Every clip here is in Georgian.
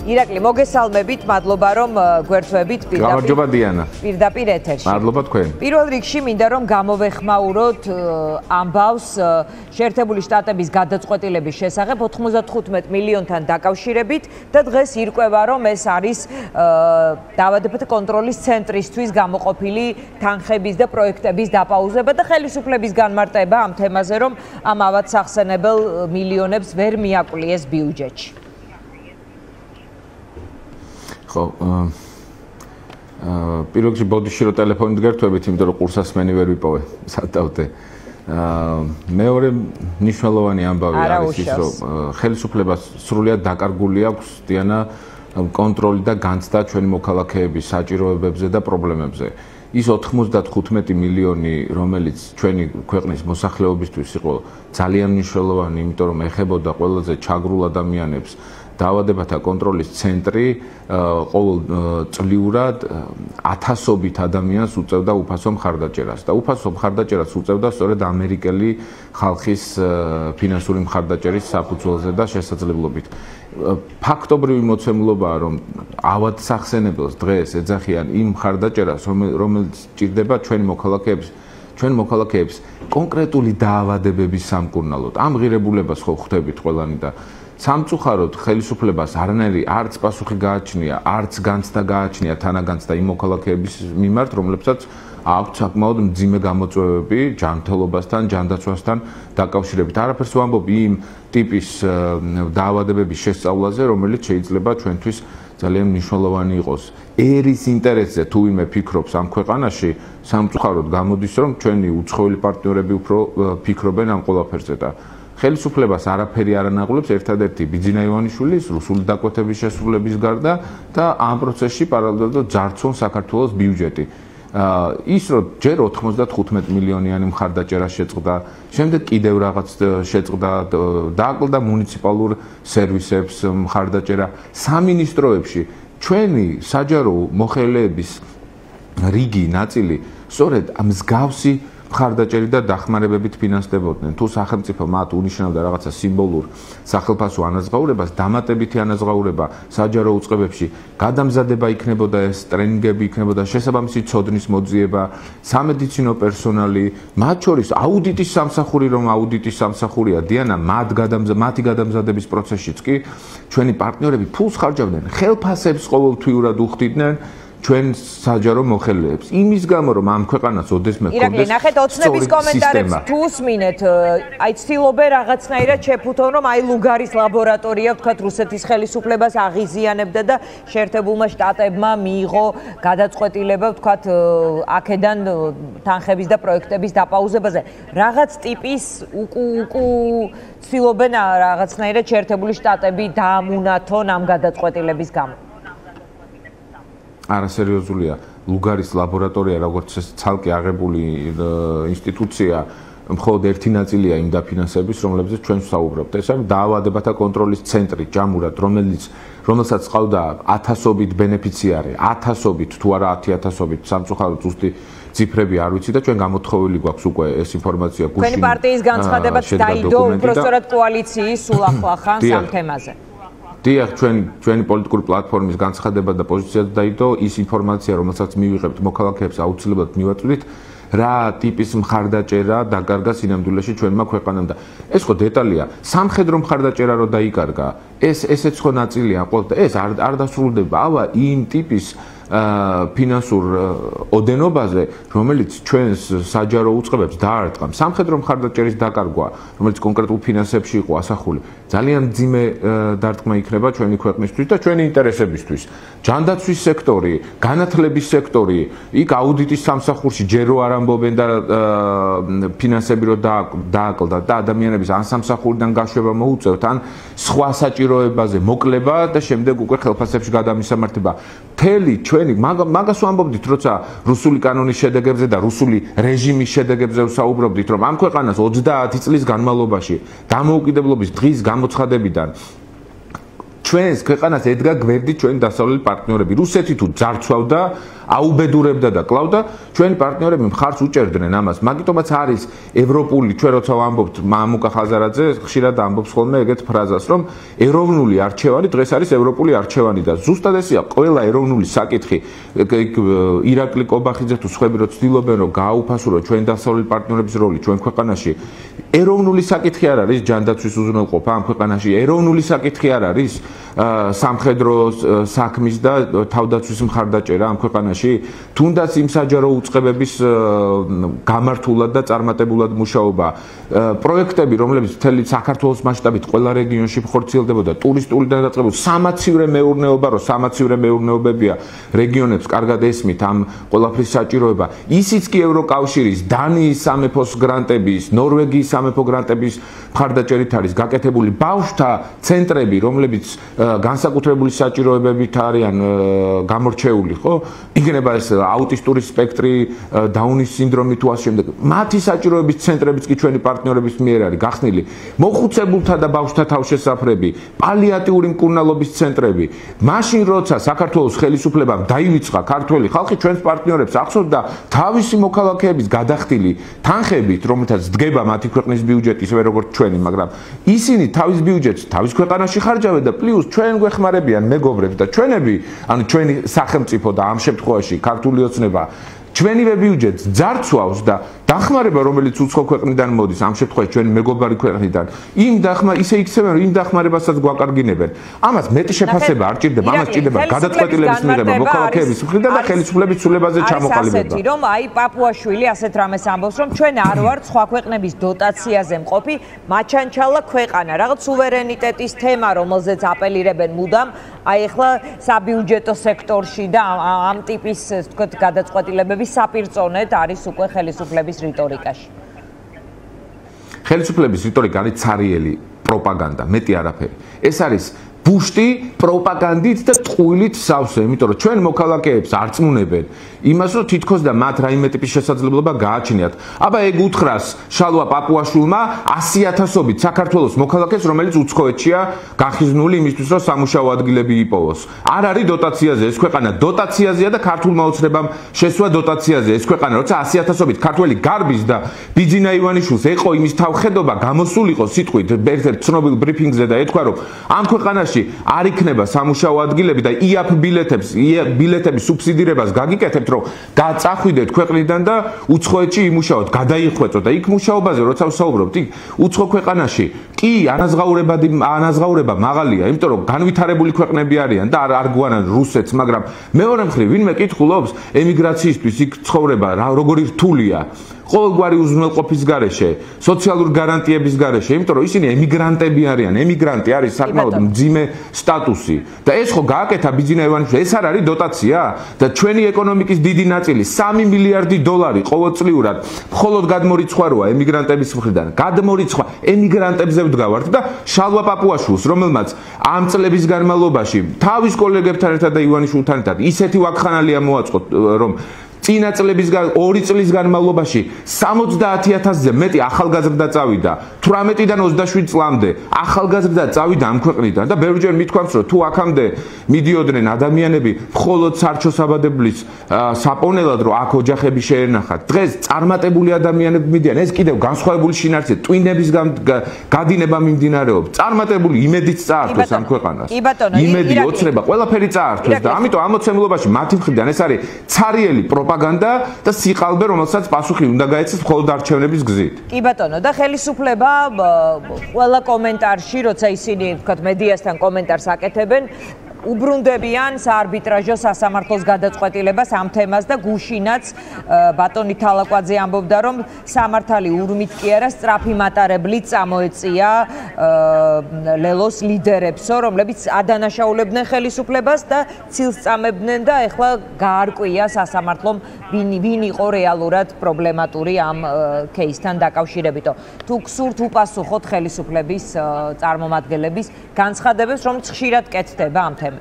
ირაკლი, მოგესალმებით, მადლობა რომ გვერდვებით პირდაპირ ეთერში. მადლობა თქვენ. პირველ რიგში მინდა რომ გამოვეხმაუროთ ამბავს შეერთებული შტატების გადაწყვეტილების შესახებ 95 მილიონთან დაკავშირებით და დღეს ირკვევა რომ ეს არის დაავადებათა კონტროლის ცენტრისთვის გამოყოფილი თანხების და პროექტების დაპაუზება და ხელისუფლების განმარტება ამ თემაზე რომ ამ ავადსახსენებელ მილიონებს ვერ მიაკლიეს ბიუჯეტში. ხო, პირველ რიგში ბოდიში რომ ტელეფონით გერთვებით, იმიტომ რომ ყურსასმენი ვერ ვიპოვე, სადავდე. მეორე მნიშვნელოვანი ამბავი არის ის, რომ ხელისუფლებას სრულად დაკარგული აქვს დიანა კონტროლი და განცდა ჩვენი მოქალაქეების საჭიროებებზე და პრობლემებზე. ის 95 მილიონი, რომელიც ჩვენი ქვეყნის მოსახლეობისთვის იყო ძალიან მნიშვნელოვანი, იმიტომ რომ ეხებოდა ყველაზე ჩაგრულ ადამიანებს. დაავადებათა კონტროლის ცენტრი ყოველ წლიურად ათასობით ადამიანს უწევდა უფასო მხარდაჭერას და უფასო მხარდაჭერას უწევდა სწორედ ამერიკელი ხალხის ფინანსური მხარდაჭერის საფუძველზე და შესაძლებლობით. ფაქტობრივი მოცემულობაა, რომ ავადსახსენებელს დღეს ეძახიან იმ მხარდაჭერას, რომელიც ჭირდება ჩვენი მოქალაქეებს კონკრეტული დაავადებების სამკურნალოდ. ამ ღირებულებას ხო ხვდებით ყველანი და სამწუხაროდ ხელისუფლებას არანაირი არც პასუხი გააჩნია, არც განცდა გააჩნია თანაგანცდა იმ მოქალაქეების მიმართ, რომლებსაც აქვთ საკმაოდ მძიმე გამოწვევები ჯანმრთელობასთან, ჯანდაცვასთან დაკავშირებით. არაფერს ვამბობ იმ ტიპის დაავადებების შესწავლაზე, რომელიც შეიძლება ჩვენთვის ძალიან მნიშვნელოვანი იყოს. ერის ინტერესზე თუ ვინმე ფიქრობს ამ ქვეყანაში, სამწუხაროდ გამოდის, რომ ჩვენი უცხოელი პარტნიორები უფრო ფიქრობენ ამ ყველაფერზე და ხელისუფლებას არაფერი არ ანაღვლებს ერთადერთი ბიძინა ივანიშვილის რუსული დაკვეთების შესრულების გარდა და ამ პროცესში პარალელურად ძარცვონ საქართველოს ბიუჯეტი. ის რომ ჯერ 95 მილიონიანი მხარდაჭერა შეწყდა, შემდეგ კიდევ რაღაც შეწყდა, დააკლდა მუნიციპალურ სერვისებს მხარდაჭერა სამინისტროებში. ჩვენი საჯარო მოხელეების რიგი ნაწილი სწორედ მსგავსი მხარდაჭერი და დახმარებებით ფინანსდებოდნენ. თუ სახელმწიფო მათ უნიშნავდა რაღაცა სიმბოლურ სახელფასო ანაზღაურებას, დამატებითი ანაზღაურება საჯარო უწყებებში, გადამზადება იქნებოდა ეს, ტრენინგები იქნებოდა, შესაბამისი ცოდნის მოძიება, სამედიცინო პერსონალი, მათ შორის აუდიტის სამსახური, რომ აუდიტის სამსახურია დიანა, მათი გადამზადების პროცესშიც კი ჩვენი პარტნიორები ფულს ხარჯავდნენ, ხელფასებს ყოველთვიურად უხდიდნენ ჩვენ საჯარო მოხელეებს. იმის გამო რომ ამ ქვეყანას ოდესმე ჰქონდეს ირაკლი, ნახეთ ოცნების კომენტარებს თუ უსმინეთ, აი ცდილობენ რაღაცნაირად შეფუთონ, რომ აი ლუგარის ლაბორატორია ვთქვათ რუსეთის ხელისუფლებას აღიზიანებდა და შეერთებულმა შტატებმა მიიღო გადაწყვეტილება ვთქვათ აქედან თანხების და პროექტების დაპაუზებაზე. რაღაც ტიპის ცდილობენ რაღაცნაირად შეერთებული შტატები დაამუნათონ ამ გადაწყვეტილების გამო. არასერიოზულია. ლუგარის ლაბორატორია, როგორც ცალკე აღებული ინსტიტუცია, მხოლოდ ერთი ნაწილია იმ დაფინანსების, რომლებზეც ჩვენ ვსაუბრობთ. ეს არის დაავადებათა კონტროლის ცენტრი, ჯამურად, რომელსაც ყავდა ათასობით ბენეფიციარი, ათასობით თუ არა 10,000-ობით, სამწუხაროდ ზუსტი ციფრები არ ვიცი და ჩვენ გამოთხოვილი გვაქვს უკვე ეს ინფორმაცია გუშინ. ჩვენი პარტიის განცხადებაც დაიდო უბრალოდ კოალიციის სულ ახლახანს ამ თემაზე. დიახ, ჩვენი პოლიტიკური პლატფორმის განცხადება და პოზიციაც დაიდო, ის ინფორმაცია, რომელსაც მივიღებთ მოქალაქეებს აუცილებლად მივაწვდით, რა ტიპის მხარდაჭერა დაკარგა სინამდვილეში ჩვენმა ქვეყანამ და ეს ხო დეტალია, სამხედრო მხარდაჭერა რო დაიკარგა, ესეც ხო ნაწილია ყოველთა, ეს არ დასრულდება, ავა იმ ტიპის ფინანსურ ოდენობაზე, რომელიც ჩვენს საჯარო უწყებებს დაარტყამ. სამხედრო მხარდაჭერის დაკარგვა, რომელიც კონკრეტულ ფინანსებში იყო ასახული, ძალიან მძიმე დარტყმა იქნება ჩვენი ქვეყნისთვის და ჩვენი ინტერესებისთვის. ჯანდაცვის სექტორი, განათლების სექტორი, იქ აუდიტის სამსახურში ჯერო არ ამბობენ და ფინანსები რო დააკლდა და ადამიანების ან სამსახურიდან გაშვება მოუწევთ, ან სხვა საჭიროებაზე მოკლება და შემდეგ უკვე ხელფასებში გადამისამართება. მთელი ჩვენი მაგას ვამბობდით, როცა რუსული კანონის შედეგებზე და რუსული რეჟიმის შედეგებზე ვსაუბრობდით, რომ ამ ქვეყანას 30 წლის განმავლობაში დამოუკიდებლობის დღის გამოცხადებიდან ჩვენს ქვეყანას ედგა გვერდით ჩვენი დასავლელი პარტნიორები. რუსეთი თუ ძარცვავდა აუბედურებდა და კლავდა, ჩვენი პარტნიორები მხარს უჭერდნენ ამას. მაგიტომაც არის ევროპული, ჩვენ როცა ვამბობთ მამუკა ხაზარაძე ხშირად ამბობს ხოლმე ეგეთ ფრაზას, რომ ეროვნული არჩევანი დღეს არის ევროპული არჩევანი და ზუსტად ესია ყველა ეროვნული საკითხი, ირაკლი კობახიძე თუ სხვები რო ცდილობენ რომ გააუფასურონ ჩვენ დასავლელი პარტნიორების როლი ჩვენ ქვეყანაში, ეროვნული საკითხი არ არის ჯანდაცვის უზრუნველყოფა ამ ქვეყანაში, ეროვნული საკითხი არ არის სამხედრო საქმის და თავდაცვის მხარდაჭერა ამ ქვეყანაში, თუნდაც იმ საჯარო უწყებების გამართულად და წარმატებულად მუშაობა, პროექტები, რომლებიც მთელი საქართველოს მასშტაბით ყველა რეგიონში ხორციელდებოდა, ტურისტული გადაწყებული, სამაცივრე მეურნეობა, რომ სამაცივრე მეურნეობებია რეგიონებს კარგად ესმით ამ ყველაფრის საჭიროება, ისიც კი ევროკავშირის, დანიის სამეფოს გრანტების, ნორვეგიის სამეფო გრანტების მხარდაჭერით არის გაკეთებული ბავშვთა ცენტრები, რომლებიც განსაკუთრებული საჭიროებებით არიან გამორჩეული, ხო? იქნება ეს აუტისტური სპექტრი, დაუნის სინდრომი თუ ასე შემდეგ. მათი საჭიროების ცენტრებიც კი ჩვენი პარტნიორების მიერ არის გახსნილი. მოხუცებულთა და ბავშვთა თავშესაფრები, პალიატიური მკურნალობის ცენტრები. მაშინ როცა საქართველოს ხელისუფლებამ დაივიწყა ქართველი ხალხი ჩვენს პარტნიორებს ახსოვდა თავისი მოქალაქეების გადახდილი თანხებით, რომელთაც დგება მათი ქვეყნის ბიუჯეტი, ისევე როგორც ჩვენი, მაგრამ ისინი თავის ბიუჯეტს თავის ქვეყანაში ხარჯავენ და პლუს ჩვენ გვეხმარებიან მეგობრებს და ჩვენები, ანუ ჩვენი სახელმწიფო და ამ შემთხვევაში ქართული ოცნება ჩვენივე ბიუჯეტს ძარცვავს და დახმარება, რომელიც უცხო ქვეყნიდან მოდის, ამ შემთხვევაში ჩვენი მეგობარი ქვეყნიდან, ისე იქცევენ, იმ დახმარებასაც გვაკარგინებენ. ამას მეტი შეფასება არ ჭირდება, ამას ჭირდება გადაწყვეტილების მიღება მოქალაქეების მხრიდან და ხელისუფლების ცვლილებაზე ჩამოყალიბება. ასეთი რომ აი პაპუაშვილი ასეთ რამეს ამბობს, რომ ჩვენ არ ვართ სხვა ქვეყნების დოტაციაზე მყოფი, მაჩანჩალა ქვეყანა, რაღაც სუვერენიტეტის თემა, რომელზეც აპელირებენ მუდამ, აი ახლა საბიუჯეტო სექტორში და ამ ტიპის თქო გადაწყვეტილებების საპირწონედ არის უკვე ხელისუფლების რიტორიკაში. ხელისუფლების რიტორიკა არის ცარიელი პროპაგანდა, მეტი არაფერი. ეს არის ბუშტი პროპაგანდით და ტყუილით სავსე, იმიტომ რომ ჩვენ მოქალაქეებს არ წმუნებენ იმას, რომ თითქოს და მათ რაიმე ტიპის შესაძლებლობა გააჩნიათ. აბა ეგ უთხრას შალვა პაპუაშვილმა 100,000-ობით საქართველოს მოქალაქეს, რომელიც უცხოეთშია გახიზნული იმისთვის, რომ სამუშაო ადგილები იპოვოს. არ არის დოტაციაზე ეს ქვეყანა, დოტაციაზეა და ქართულმა ოცნებამ შესვა დოტაციაზე ეს ქვეყანა, როცა 100,000-ობით ქართველი გარბის და ბიძინა ივანიშვილს ეყო იმის თავხედობა, გამოსულიყო სიტყვით ერთ-ერთ ცნობილ ბრიფინგზე და ეთქვა, რომ ამ ქვეყანაში არ იქნება სამუშაო ადგილები და იაფ ბილეთების სუბსიდირებას გაგიკეთებთ, რომ გაწახვიდეთ ქვეყნიდან და უცხოეთში იმუშაოთ, გადაიხვეწოთ და იქ მუშაობაზე როცა ვსაუბრობთ, იქ უცხო ქვეყანაში კი ანაზღაურება მაღალია, იმიტომ რომ განვითარებული ქვეყნები არიან და არ გვანან რუსეთს, მაგრამ მეორე მხრივ ვინმე კითხულობს ემიგრაციისთვის იქ ცხოვრება როგორი რთულია. ყოველგვარი უზრუნველყოფის გარეშე, სოციალური გარანტიების გარეშე, იმიტომ რომ ისინი ემიგრანტები არიან, ემიგრანტი არის საკმაოდ მძიმე სტატუსი. და ეს ხო გააკეთა ბიძინა ივანიშვილი, ეს არ არის დოტაცია და ჩვენი ეკონომიკის დიდი ნაწილი 3 მილიარდი დოლარი ყოველწლიურად მხოლოდ გადმორიცხვაროა ემიგრანტების მხრიდან. გადმორიცხვა ემიგრანტებზე ვდგავართ და შალვა პაპუაშვილს, რომელმაც ამ წლების განმავლობაში თავის კოლეგებთან ერთად და ივანიშვილთან ერთად ისეთი ვაკხანალია მოაწყო, რომ წინა წლების 2 წლის განმავლობაში 70,000-ზე მეტი ახალგაზრდა წავიდა 18-დან 27 წლამდე ახალგაზრდა წავიდა ამ ქვეყნიდან და ბევრჯერ მithქვამს რომ თუ აქამდე მიდიოდნენ ადამიანები მხოლოდ სარჩოსაბადებლის საპონელად რომ აქ ოჯახები შეენახათ დღეს წარმატებული ადამიანები მიდიან ეს კიდევ განსხვავებული შინაარსია ტვინების გადინება მიმდინარეობს წარმატებული იმედიც წაართვეს ამ ქვეყანას იმედი ოცნება ყველაფერი წაართვეს და ამიტომ ამოცემლობაში მათი მხრიდან ეს არის ცარიელი პროპაგანდა და სიყალბე, რომელსაც პასუხი უნდა გაეცეს მხოლოდ არჩევნების გზით. კი ბატონო, და ხელისუფლება ყველა კომენტარში, როცა ისინი ვთქვათ მედიასთან კომენტარს აკეთებენ, უბრუნდებიან საარბიტრაჟო სასამართლოს გადაწყვეტილებას ამ თემას და გუშინაც ბატონი თალაკვაძე ამბობდა, რომ სამართალი ურმით კი არა სწრაფი მატარებლით წამოეწია ლელოს ლიდერებსო, რომლებიც ადანაშაულებდნენ ხელისუფლებას და ცილს წამებდნენ და ეხლა გაარკვია სასამართლომ ვინ იყო რეალურად პრობლემატური ამ кейსთან დაკავშირებითო. თუ გსურთ უპასუხოთ ხელისუფლების წარმომადგენლების განცხადებებს, რომ ხშირად კეთდება ამ თემას.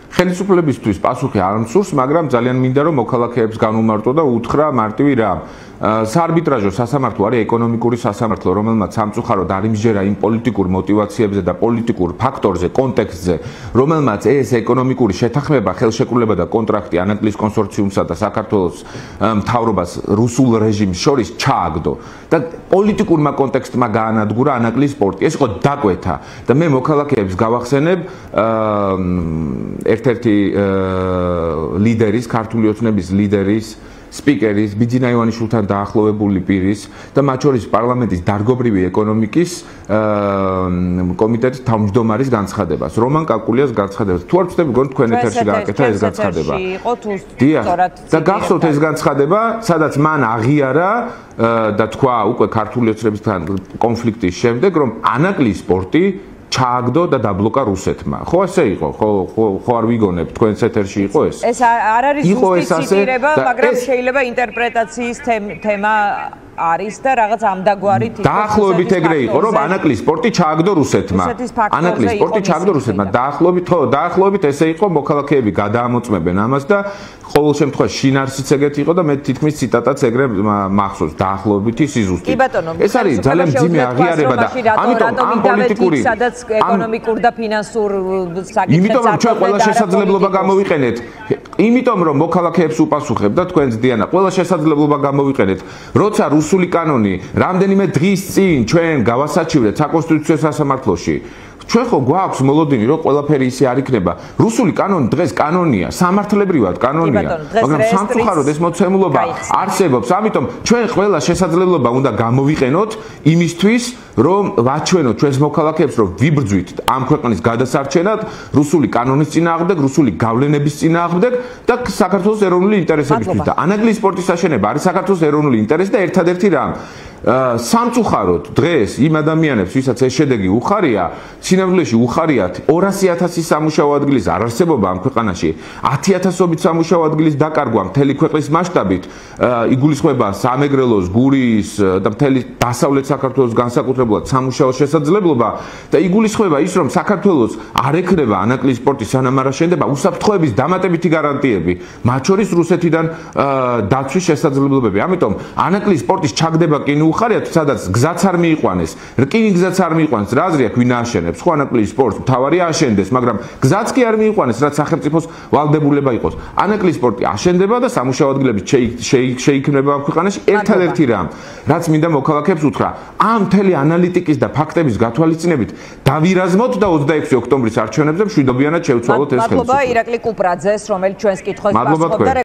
ხელისუფლებისთვის პასუხი არ მსურს, მაგრამ ძალიან მინდა რომ მოქალაქეებს განუმარტო და უთხრა მარტივი რამ. საარბიტრაჟო სასამართლო არის ეკონომიკური სასამართლო, რომელმაც სამწუხაროდ არ იმსჯერა იმ პოლიტიკურ мотивაციებზე და პოლიტიკურ ფაქტორზე, კონტექსტზე, რომელმაც ეს ეკონომიკური შეთანხმება, ხელშეკრულება და კონტრაქტი ანაკლის კონსორციუმსა და საქართველოს მთავრობას რუსულ რეჟიმს შორის ჩააგდო და პოლიტიკურმა კონტექსტმა გაანადგურა ანაკლის სპორტი. ეს იყო დაკვეთა და მე მოქალაქეებს გავახსენებ ერთ-ერთი ლიდერის, ქართული ოცნების ლიდერის სპიკერის ბიძინა ივანიშვილთან დაახლოვებული პირის და მათ შორის პარლამენტის დარგობრივი ეკონომიკის კომიტეტის თავმჯდომარის განცხადებას, რომან კაკულიას განცხადებას. თუ არ ვცდები, გონი თქვენ ეთერში გააკეთა ეს განცხადება. და გახსოვთ ეს განცხადება, სადაც მან აღიარა და თქვა უკვე ქართული ოცნებისთან კონფლიქტის შემდეგ, რომ ანაკლის სპორტი ჩააგდო და დაბლოკა რუსეთმა. ხო ასე იყო? ხო არ ვიგონებ თქვენს ეთერში იყო ეს? ეს არ არის ზუსტი ციტირება, მაგრამ შეიძლება ინტერპრეტაციის თემა არის და რაღაც ამდაგვარი თითქოს დაახლოებით ეგრე იყო, რომ ანაკლის სპორტი ჩააგდო რუსეთმა. ანაკლის სპორტი ჩააგდო რუსეთმა. დაახლოებით ესე იყო, მოქალაქეები გადაამოწმებენ ამას და ყოველ შემთხვევაში შინაარსიც ეგეთი იყო და მე თითქმის ციტატაც ეგრე მახსოვს დაახლოებითი სიზუსტე. ეს არის ძალიან მძიმე აღიარება და ამიტომ ამ პოლიტიკური სადაც ეკონომიკურ და ფინანსურ საკითხებს იმიტომ რომ ჩვენ ყველა შესაძლებლობა გამოვიყენეთ, იმიტომ რომ მოქალაქეებს უპასუხებ და თქვენს დიანა, ყველა შესაძლებლობა გამოვიყენეთ, როცა რუსული კანონი რამდენიმე დღის წინ ჩვენ გავასაჩივრეთ საკონსტიტუციო სასამართლოში. ჩვენ ხო გვაქვს მოლოდინი, რომ ყველაფერი ისე არ იქნება. რუსული კანონი დღეს კანონია, სამართლებრივად კანონია, მაგრამ სამწუხაროდ ეს მოცემულობა არსებობს. ამიტომ ჩვენ ყველა შესაძლებლობა უნდა გამოვიყენოთ იმისთვის, რომ ვაჩვენოთ ჩვენს მოქალაქეებს, რომ ვიბრძვით ამ ქვეყნის გადასარჩენად, რუსული კანონის წინააღმდეგ, რუსული გავლენების წინააღმდეგ და საქართველოს ეროვნული ინტერესებისთვის. და ანაკლის სპორტის აშენება არის საქართველოს ეროვნული ინტერესი და ერთადერთი რამ. სამწუხაროდ დღეს იმ ადამიანებს, ვისაც ეს შედეგი უხარია, სინამდვილეში უხარიათ 200,000 სამუშაო ადგილის არარსებობა ამ ქვეყანაში, 10,000-ობით სამუშაო ადგილის დაკარგვა მთელი ქვეყნის მასშტაბით, იგულისხმება სამეგრელოს, გურის და მთელი დასავლეთ საქართველოს განსაკუთრებულად სამუშაო შესაძლებლობა და იგულისხმება ის, რომ საქართველოს არ ექნება ანაკლის სპორტი სანამ არ აშენდება უსაფრთხოების დამატებითი გარანტიები, მათ შორის რუსეთიდან დაცვის შესაძლებლობები. ამიტომ ანაკლის სპორტის ჩაგდება კი უხარიათ, სადაც გზაც არ მიიყვანეს, რკინი გზაც არ მიიყვანეს, რა აზრი აქვს ვინ ააშენებს? ხო ანაკლის სპორტს თავარი აშენდეს, მაგრამ გზაც კი არ მიიყვანეს, რაც სახელმწიფოს ვალდებულება იყოს. ანაკლის სპორტი აშენდება და სამუშაო ადგილები შეიქმნება ამ ქვეყანაში. ერთადერთი რამ, რაც მინდა მოქალაქეებს უთხრა, ამ მთელი ანალიტიკის და ფაქტების გათვალისწინებით დავირაზმოთ და 26 ოქტომბრის არჩევნებზე მშვიდობიანად შევცვალოთ ეს ხელისუფლება. მადლობა ირაკლი კუპრაძეს, რომელიც ჩვენს კითხვებს პასუხობდა.